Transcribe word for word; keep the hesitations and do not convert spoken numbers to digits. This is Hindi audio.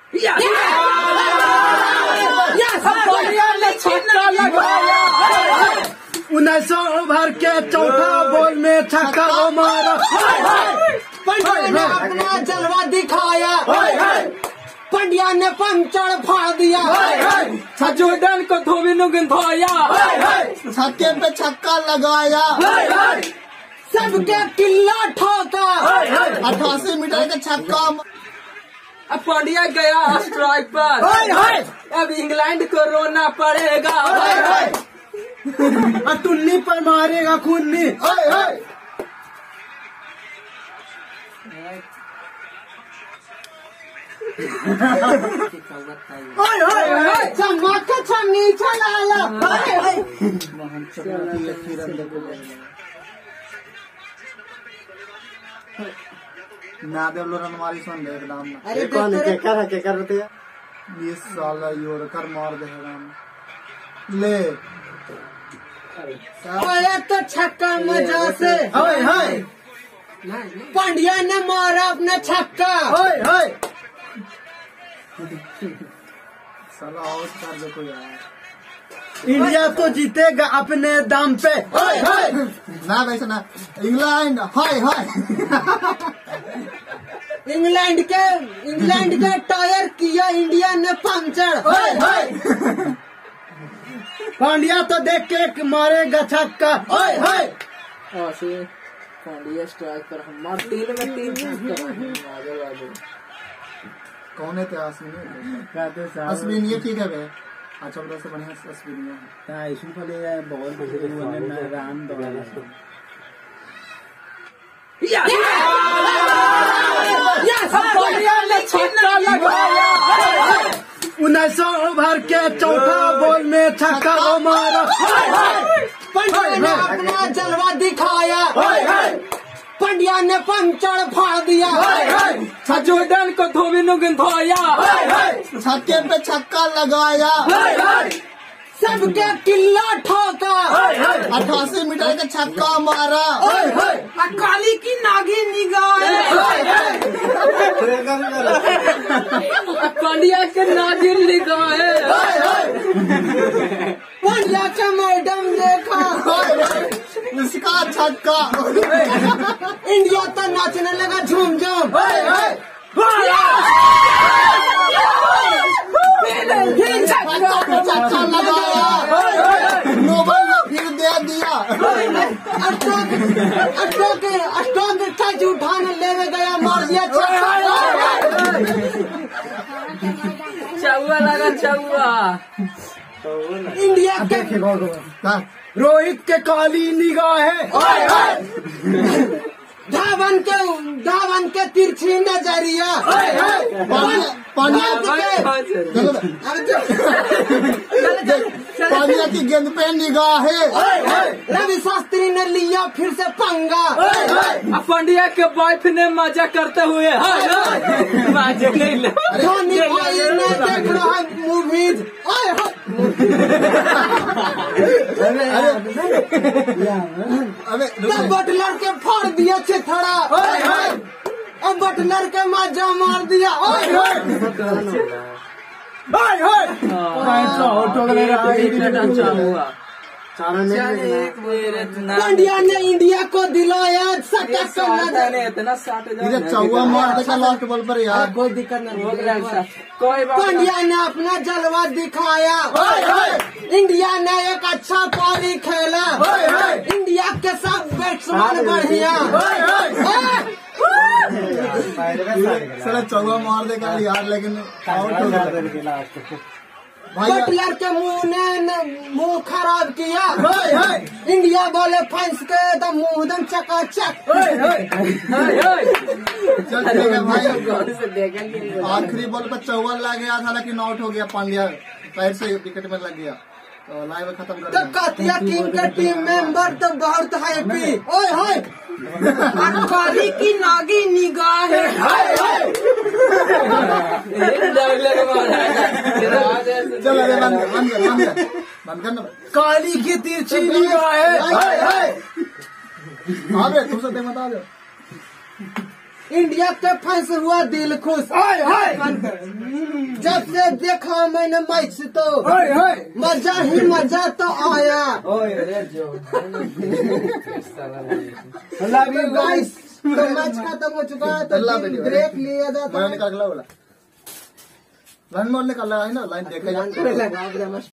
उन्नीस सौ ओवर के चौथा बॉल में छक्का मारा। पंड्या ने अपना जलवा दिखाया। पंड्या ने पंचड़ फाड़ दिया। जोर्डन को धोबी नु गिंधाया। छक्के पे छक्का लगाया। सबके किल्ला ठोका। अठासी मीटर का छक्का। अब पंड्या गया स्ट्राइक पर। अब इंग्लैंड को रोना पड़ेगा। टुन्नी पर मारेगा खूनी। चमक छन्नी चला। ना देव लोरन मारी सुन दे एकदम। अरे कौन है? क्या कर क्या करते हैं? ये साला योर कर मार दे ले। आया तो छक्का मजा से। हाय हाय पंड्या ने मारा अपना छक्का। हाय हाय साला आउट कर दो कोई यार। इंडिया तो जीतेगा अपने दम पे। हाय हाय ना वैसे ना इंग्लैंड। हाय हाय इंग्लैंड के इंग्लैंड के टायर किया इंडिया ने पंचर। हाय हाय पांड्या तो देख के मारेगा छक्का। हाय हाय पांड्या स्ट्राइक पर हमारे तीन में तीन कौन है? अश्विनी। अश्विनी ठीक है भैया। अच्छा बड़ा से बढ़िया अश्विनी है। इसमें पहले बहुत रान दौड़ा। उन्नीस सौ ओवर के चौथा बॉल में छक्का मारा। पंड्या ने अपना जलवा दिखाया। पंड्या ने पंचड़ फाड़ दिया। जोर्डन को धोबी नु गिंधाया। छक्के पे छक्का लगाया। सबके किल्ला ठोका। अठासी मीटर का छक्का मारा। काली की नागी निगाह। पंड्या के नागिन निगाह। पंड्या का मैडम देखा। इसका छक्का। इंडिया तो नाचने लगा झूम झूम। छक्का लगाया। नोबल ने फिर दे दिया। अशोक अशोक अशोक कैच उठाने लेने गया, मार दिया छक्का। चौवा लगा चौवा। इंडिया के रोहित के काली निगाह है। धावन के धावन के तिरछी नजरिया। पांड्या की गेंद पे निगाह है। रवि शास्त्री ने लिया फिर से पंगा। पंड्या के वाइफ ने मजा करते हुए मजा नहीं ले। धोनी भाई ने देख रहा है मूवीज। अबे बटलर के फोड़ दिया छिथड़ा। अब बटलर के मजा मार दिया। पंड्या ने इंडिया को दिलाया शतक। इतना साठ चौवा मार देगा लास्ट बॉल पर यार। कोई दिक्कत नहीं। कोई पंड्या ने अपना जलवा दिखाया। इंडिया ने एक अच्छा पारी खेला। इंडिया के सब बैट्समैन बढ़िया। साला चौवा मार देगा यार, लेकिन आउट हो गया। बटलर के मुंह ने मुंह खराब किया। इंडिया बोले फंस के तो मुंह दम चकाचक। आखिरी बॉल पर चौवा लग गया था, लेकिन आउट हो गया। पांड्या पैर से विकेट में लग गया तो लाइव खत्म कर तो कातिया किंग के टीम मेंबर तो बहुत हैप्पी। ओए होए काली की नागी निगाह है। चलो बंद बंद बंद बंद करना। काली की तिरछी निगाह है। अबे तू सब बता दो। इंडिया के फंस हुआ दिल खुश। जब से देखा मैंने मैच तो मजा ही मजा तो आया। गाइस तो मैच खत्म हो चुका है तो ब्रेक लिया जाता है। निकाल बोला रन मोड़ निकाल रहा है ना लाइन देखा